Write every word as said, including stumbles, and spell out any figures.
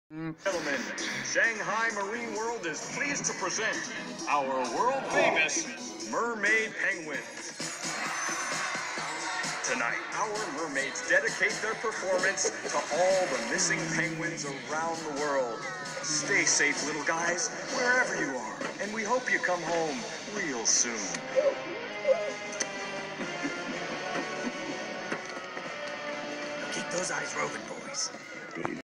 Gentlemen, Shanghai Marine World is pleased to present our world-famous mermaid penguins. Tonight, our mermaids dedicate their performance to all the missing penguins around the world. Stay safe, little guys, wherever you are, and we hope you come home real soon. Keep those eyes roving, boys.